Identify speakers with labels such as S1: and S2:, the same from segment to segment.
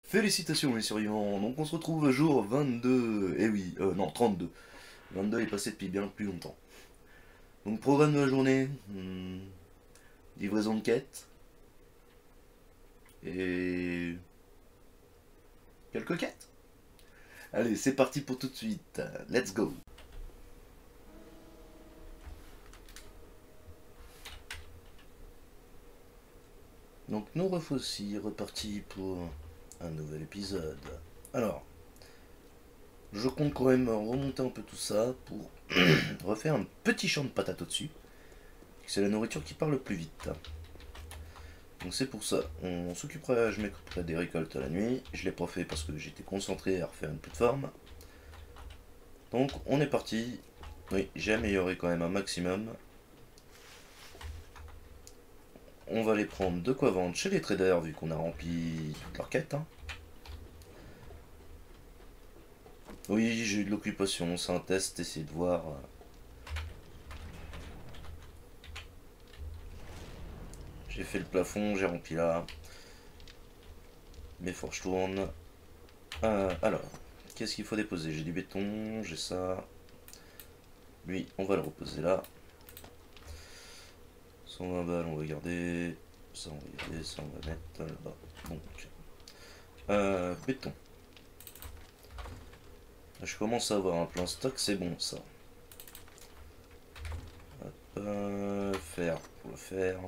S1: Félicitations les survivants, donc on se retrouve jour 22, eh oui, non 32. 22 est passé depuis bien plus longtemps. Donc programme de la journée, livraison de quêtes, et quelques quêtes. Allez, c'est parti pour tout de suite, let's go. Donc nous revoici repartis pour un nouvel épisode. Alors, je compte quand même remonter un peu tout ça pour refaire un petit champ de patates au-dessus. C'est la nourriture qui part le plus vite. Donc c'est pour ça, on s'occupera, je m'occuperai des récoltes la nuit. Je l'ai pas fait parce que j'étais concentré à refaire une plateforme. Donc on est parti. Oui, j'ai amélioré quand même un maximum. On va les prendre de quoi vendre chez les traders vu qu'on a rempli toute leur quête. Oui, j'ai eu de l'occupation, c'est un test, essayer de voir. J'ai fait le plafond, j'ai rempli là. Mes fourches tournent. Alors, qu'est-ce qu'il faut déposer? J'ai du béton, j'ai ça. Lui, on va le reposer là. 120 balles, on va garder. Ça, on va garder, ça, on va mettre là-bas. Donc, béton. Je commence à avoir un plein stock, c'est bon ça. Fer pour le fer.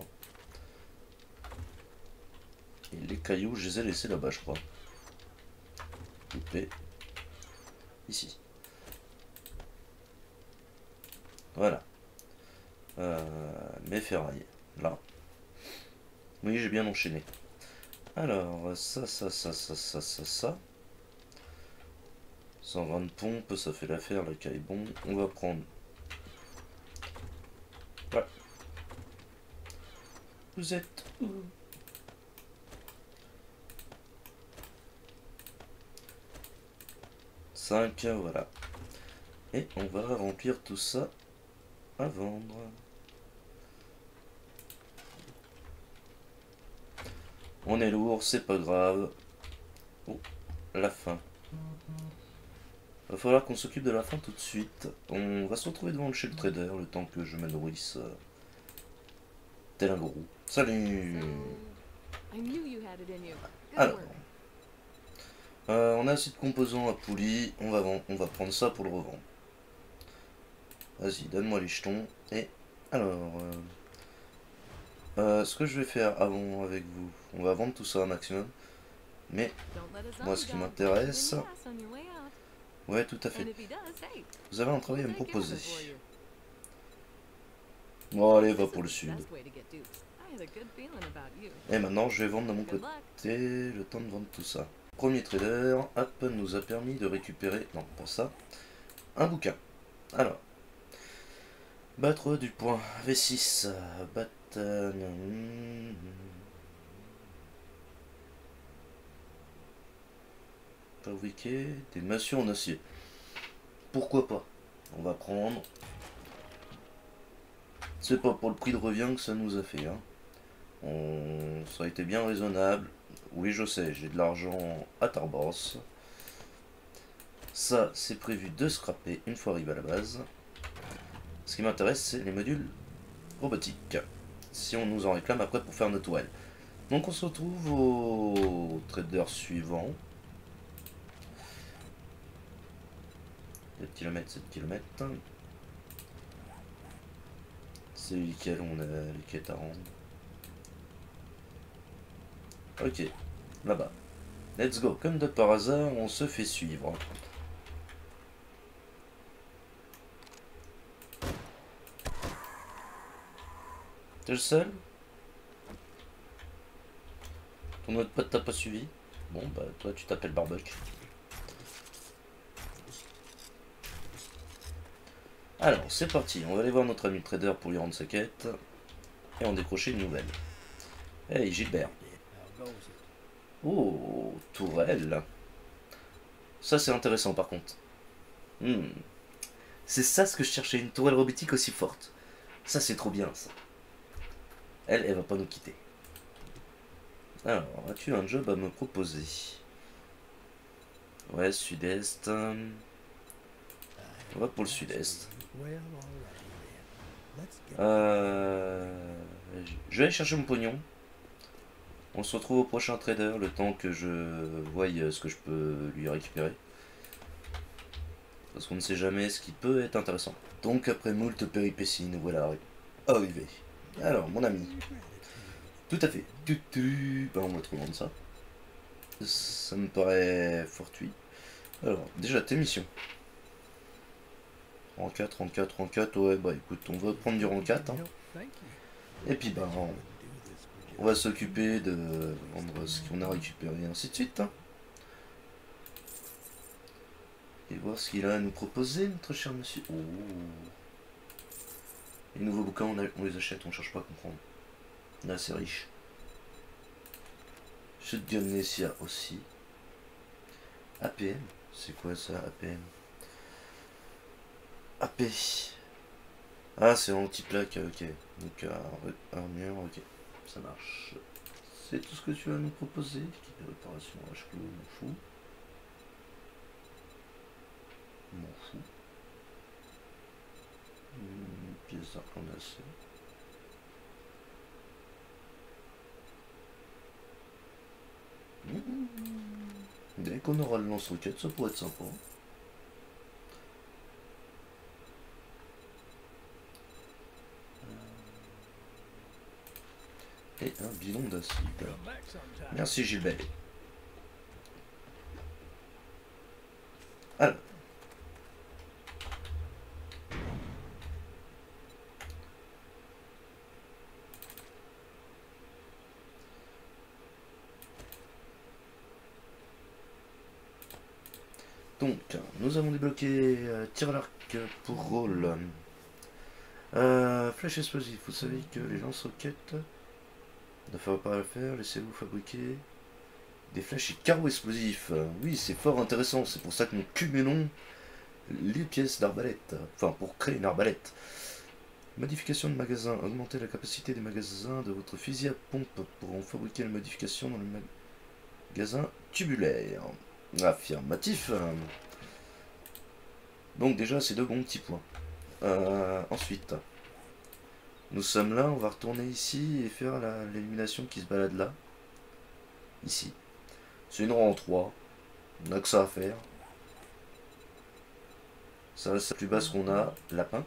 S1: Et les cailloux, je les ai laissés là-bas, je crois. Coupé. Ici. Voilà. Mes ferrailles. Là. Oui, j'ai bien enchaîné. Alors, ça. 120 de pompe, ça fait l'affaire, le cas est bon. On va prendre... Ouais. Vous êtes où? Cinq, voilà. Et on va remplir tout ça à vendre. On est lourd, c'est pas grave. Oh, la faim. Va falloir qu'on s'occupe de la faim tout de suite. On va se retrouver devant chez le trader le temps que je me nourrisse tel un gros. Salut. Alors, on a assez de composants à poulie. On va prendre ça pour le revendre. Vas-y, donne-moi les jetons. Et alors, ce que je vais faire avant avec vous, on va vendre tout ça un maximum. Mais moi, ce qui m'intéresse... Ouais, tout à fait. Vous avez un travail à me proposer. Bon, allez, va pour le sud. Et maintenant, je vais vendre de mon côté. Le temps de vendre tout ça. Premier trader, hop, nous a permis de récupérer... Non, pas ça. Un bouquin. Alors. Battre du point. V6. Battre... Fabriquer des massue en acier. Pourquoi pas? On va prendre. C'est pas pour le prix de revient que ça nous a fait. Ça a été bien raisonnable. Oui, je sais, j'ai de l'argent à Tarbros. Ça, c'est prévu de scraper une fois arrivé à la base. Ce qui m'intéresse, c'est les modules robotiques. Si on nous en réclame après pour faire notre toile. Donc on se retrouve au trader suivant. 7 km, 7 km. C'est lequel on a les quêtes à rendre. Ok, là-bas. Let's go. Comme de par hasard, on se fait suivre. T'es le seul? Ton autre pote t'a pas suivi? Bon, bah toi tu t'appelles Barbuck. Alors, c'est parti. On va aller voir notre ami trader pour lui rendre sa quête. Et en décrocher une nouvelle. Hey, Gilbert. Oh, tourelle. Ça, c'est intéressant, par contre. C'est ça ce que je cherchais, une tourelle robotique aussi forte. Ça, c'est trop bien, ça. Elle va pas nous quitter. Alors, as-tu un job à me proposer? Ouais, sud-est. On va pour le sud-est. Je vais aller chercher mon pognon. On se retrouve au prochain trader, le temps que je voie ce que je peux lui récupérer. Parce qu'on ne sait jamais ce qui peut être intéressant. Donc après moult péripéties, nous voilà arrivés. Alors, mon ami. Tout à fait. Ben, on va trop loin de ça. Ça me paraît fortuit. Alors, déjà, tes missions. Rang 4, rang 4, rang 4. Ouais, bah écoute, on va prendre du rang 4. Hein. Et puis, bah, on va s'occuper de vendre ce qu'on a récupéré, et ainsi de suite. Hein. Et voir ce qu'il a à nous proposer, notre cher monsieur. Oh. Les nouveaux bouquins, on les achète, on cherche pas à comprendre. On est assez riche. Jeu de Dionysia aussi. APM, c'est quoi ça, APM? AP. Ah, c'est anti-plaque, ok. Donc, armure, ok. Ça marche. C'est tout ce que tu vas nous proposer. Équipe de réparation HQ, m'en fous. M'en fous. Pièce d'art, on a assez. Dès qu'on aura le lance-roquette, ça pourrait être sympa. Et un bilan d'acide. Merci Gilbert. Alors. Donc, nous avons débloqué tir à l'arc pour rôle. Flèche explosive, vous savez que les lance-roquettes ne feront pas l'affaire, laissez-vous fabriquer des flèches et carreaux explosifs. Oui, c'est fort intéressant, c'est pour ça que nous cumulons les pièces d'arbalète. Enfin, pour créer une arbalète. Modification de magasin, augmenter la capacité des magasins de votre fusil à pompe pour en fabriquer la modification dans le magasin tubulaire. Affirmatif. Donc déjà, c'est deux bons petits points. Ensuite, nous sommes là, on va retourner ici et faire l'élimination qui se balade là. Ici. C'est une rang 3. On n'a que ça à faire. Ça reste la plus basse qu'on a. Lapin.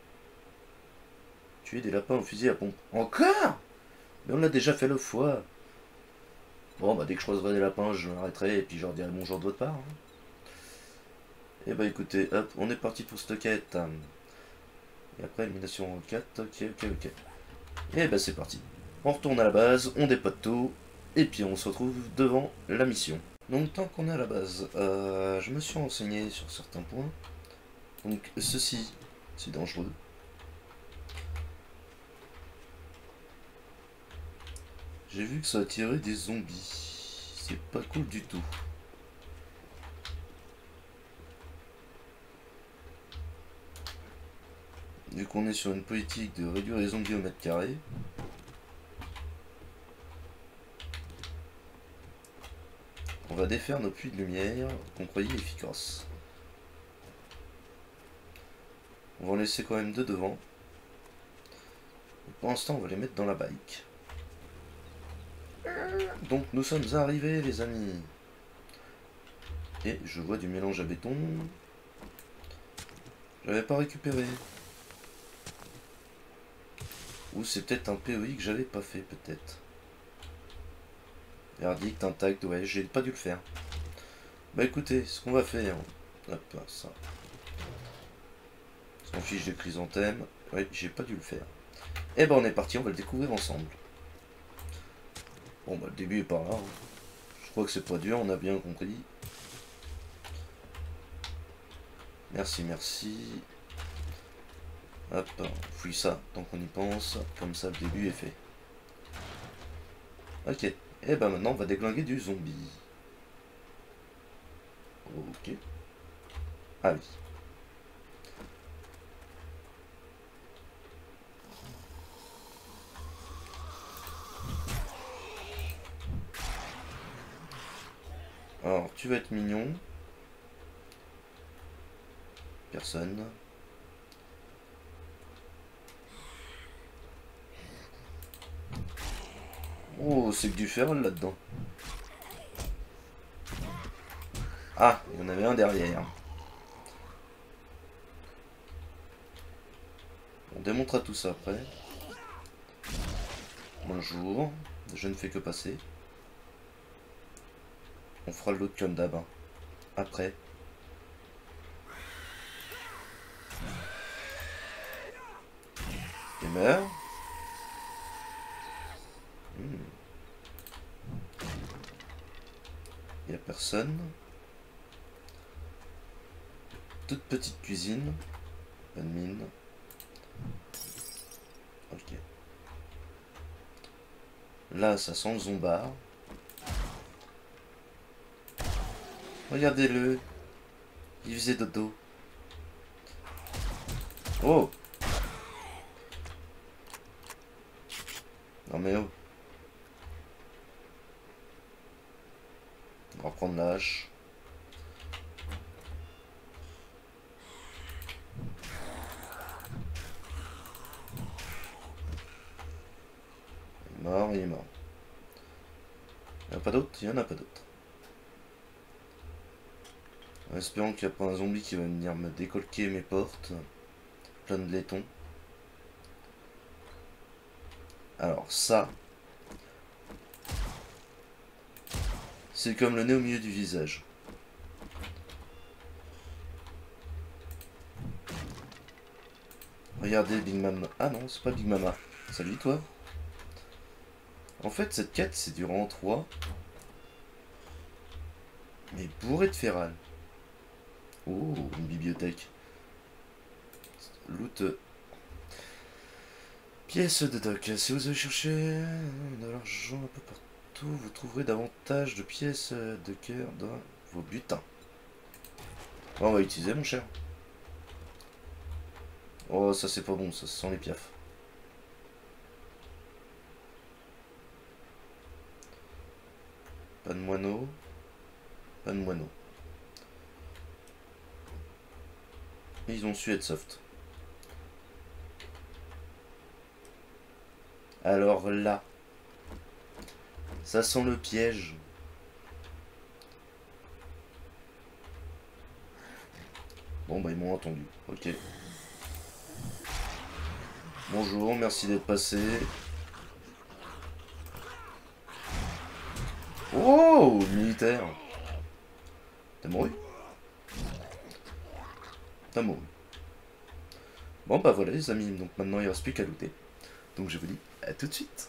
S1: Tuer des lapins au fusil à pompe. Encore? Mais on l'a déjà fait le fois. Bon, bah dès que je croiserai des lapins, je m'arrêterai et puis je leur dirai bonjour de votre part. Hein. Et bah écoutez, hop, on est parti pour cette quête. Et après, élimination 4, ok. Et bah c'est parti. On retourne à la base, on dépote tout, et puis on se retrouve devant la mission. Donc tant qu'on est à la base, je me suis renseigné sur certains points. Donc ceci, c'est dangereux. J'ai vu que ça attirait des zombies. C'est pas cool du tout. Vu qu'on est sur une politique de réduire les zombies au mètre carré, on va défaire nos puits de lumière qu'on croyait efficaces. On va en laisser quand même deux devant. Pour l'instant, on va les mettre dans la bike. Donc nous sommes arrivés les amis. Et je vois du mélange à béton. J'avais pas récupéré. Ou c'est peut-être un POI que j'avais pas fait peut-être. Verdict, intact, ouais, j'ai pas dû le faire. Bah écoutez, ce qu'on va faire. Hop, ça. On s'en fiche des chrysanthèmes. Ouais, j'ai pas dû le faire. Et ben on est parti, on va le découvrir ensemble. Bon bah le début est par là. Hein. Je crois que c'est pas dur, on a bien compris. Merci. Hop, on fouille ça tant qu'on y pense. Comme ça le début est fait. Ok. Et ben maintenant on va déglinguer du zombie. Ok. Ah oui. Alors tu vas être mignon. Personne. Oh, c'est que du ferrol là-dedans. Ah, il y en avait un derrière. On démontera tout ça après. Bonjour. Je ne fais que passer. On fera l'autre comme d'hab. Hein. Après. Il meurt. Il n'y a personne. Toute petite cuisine. Pas de mine. Ok. Là, ça sent le zombard. Regardez-le. Il faisait dodo. Oh! Non mais oh. On va prendre la hache. Il est mort, il est mort. Il n'y en a pas d'autres? Il n'y en a pas d'autres. En espérant qu'il n'y a pas un zombie qui va venir me décolquer mes portes. Plein de laiton. Alors ça... c'est comme le nez au milieu du visage. Regardez Big Mama. Ah non, c'est pas Big Mama. Salut toi. En fait, cette quête, c'est du rang 3. Mais bourré de féral. Oh, une bibliothèque. Loot. Pièce de doc. Si vous avez cherché de l'argent un peu partout, vous trouverez davantage de pièces de cœur dans vos butins. Bon, on va utiliser, mon cher. Oh, ça c'est pas bon, ça sent les piafs. Pas de moineau. Pas de moineau. Ils ont su être soft. Alors là, ça sent le piège. Bon bah ils m'ont entendu, ok. Bonjour, merci d'être passé. Oh, militaire. T'as mouru? T'as mouru. Bon bah voilà les amis, donc maintenant il ne reste plus qu'à looter. Donc je vous dis à tout de suite.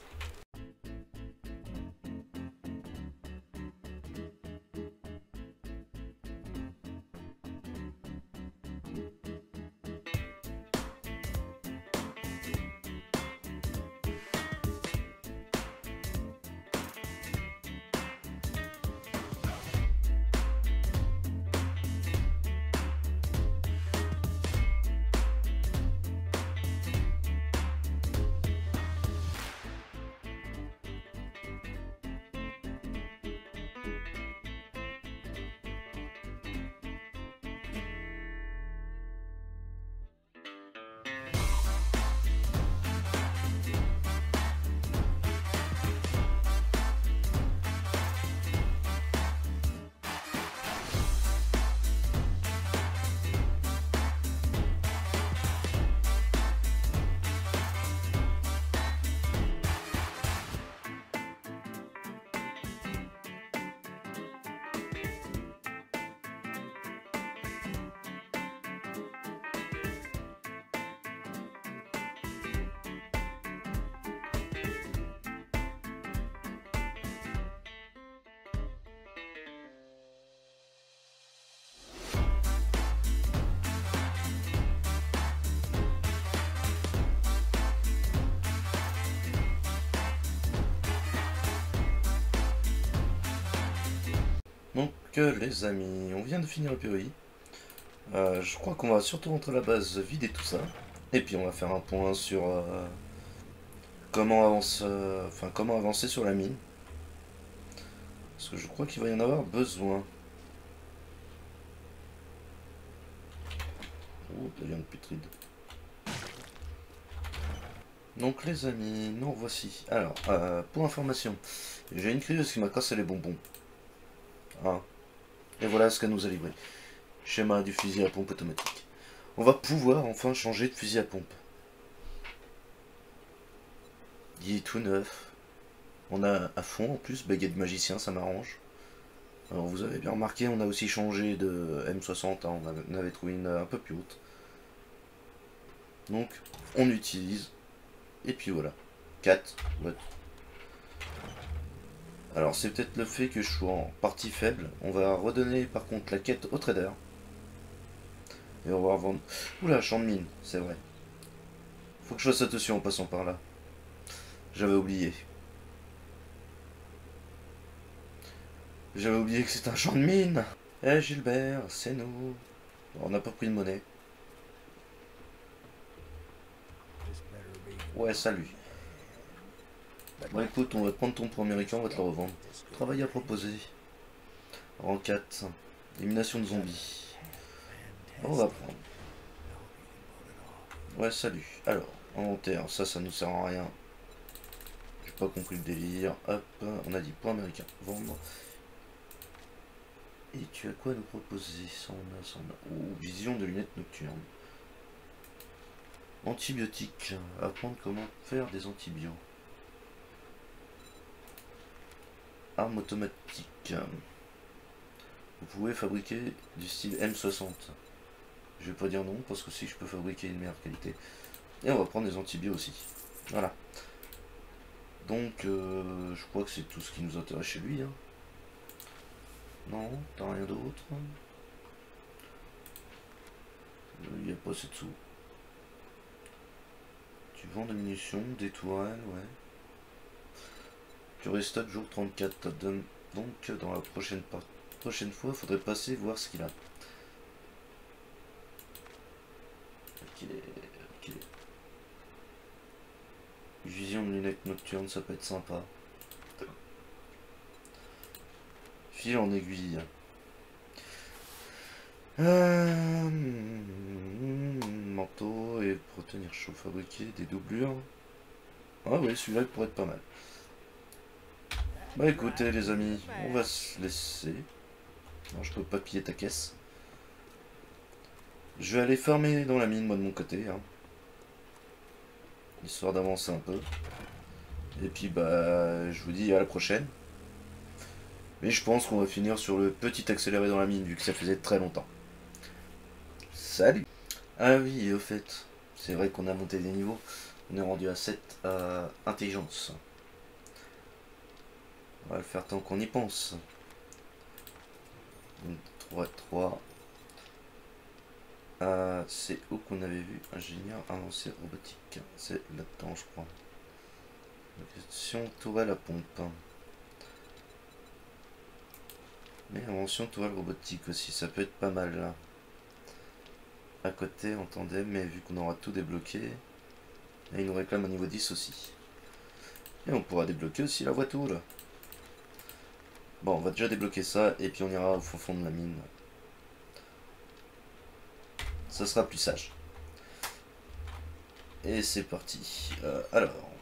S1: Donc les amis, on vient de finir le POI. Je crois qu'on va surtout rentrer à la base, vider tout ça. Et puis on va faire un point sur comment comment avancer sur la mine. Parce que je crois qu'il va y en avoir besoin. Oh, de la viande putride. Donc les amis, nous voici. Alors, pour information, j'ai une crieuse qui m'a cassé les bonbons. Hein. Et voilà ce qu'elle nous a livré. Schéma du fusil à pompe automatique. On va pouvoir enfin changer de fusil à pompe. Il est tout neuf. On a à fond en plus, baguette magicien, ça m'arrange. Alors vous avez bien remarqué, on a aussi changé de M60, hein, on avait trouvé une un peu plus haute. Donc on utilise. Et puis voilà. 4. Ouais. Alors c'est peut-être le fait que je sois en partie faible. On va redonner par contre la quête au trader. Et on va revendre. Oula, champ de mine, c'est vrai. Faut que je fasse attention en passant par là. J'avais oublié. J'avais oublié que c'était un champ de mine. Eh Gilbert, c'est nous. On n'a pas pris de monnaie. Ouais, salut. Bon écoute, on va prendre ton point américain, on va te le revendre. Travail à proposer. Rang 4. Élimination de zombies. On va prendre. Ouais, salut. Alors, inventaire, ça nous sert à rien. J'ai pas compris le délire. Hop, on a dit point américain. Vendre. Et tu as quoi à nous proposer? Ça on a. Oh, vision de lunettes nocturnes. Antibiotiques. Apprendre comment faire des antibiotiques. Arme automatique. Vous pouvez fabriquer du style M60. Je vais pas dire non parce que si je peux fabriquer une meilleure qualité. Et on va prendre des antibiotiques aussi. Voilà. Donc je crois que c'est tout ce qui nous intéresse chez lui. Hein. Non, t'as rien d'autre. Il n'y a pas assez de sous. Tu vends des munitions, des tourelles, ouais. Tu restock jour 34. Donc dans la prochaine fois, il faudrait passer voir ce qu'il a. Ok. Vision de lunettes nocturnes, ça peut être sympa. Fil en aiguille. Manteau et pour tenir chaud, fabriquer des doublures. Ah oui, celui-là il pourrait être pas mal. Bah écoutez les amis, on va se laisser. Non, je peux pas piller ta caisse. Je vais aller farmer dans la mine moi de mon côté. Hein. Histoire d'avancer un peu. Et puis bah je vous dis à la prochaine. Mais je pense qu'on va finir sur le petit accéléré dans la mine vu que ça faisait très longtemps. Salut. Ah oui, et au fait, c'est vrai qu'on a monté des niveaux. On est rendu à 7 intelligence. On va le faire tant qu'on y pense. Donc 3. C'est où qu'on avait vu ingénieur avancé robotique. C'est là-dedans, je crois. Question tourelle à pompe. Mais invention tourelle robotique aussi, ça peut être pas mal là. À côté en tandem, mais vu qu'on aura tout débloqué, et il nous réclame un niveau 10 aussi. Et on pourra débloquer aussi la voiture là. Bon, on va déjà débloquer ça, et puis on ira au fond de la mine. Ça sera plus sage. Et c'est parti. Alors,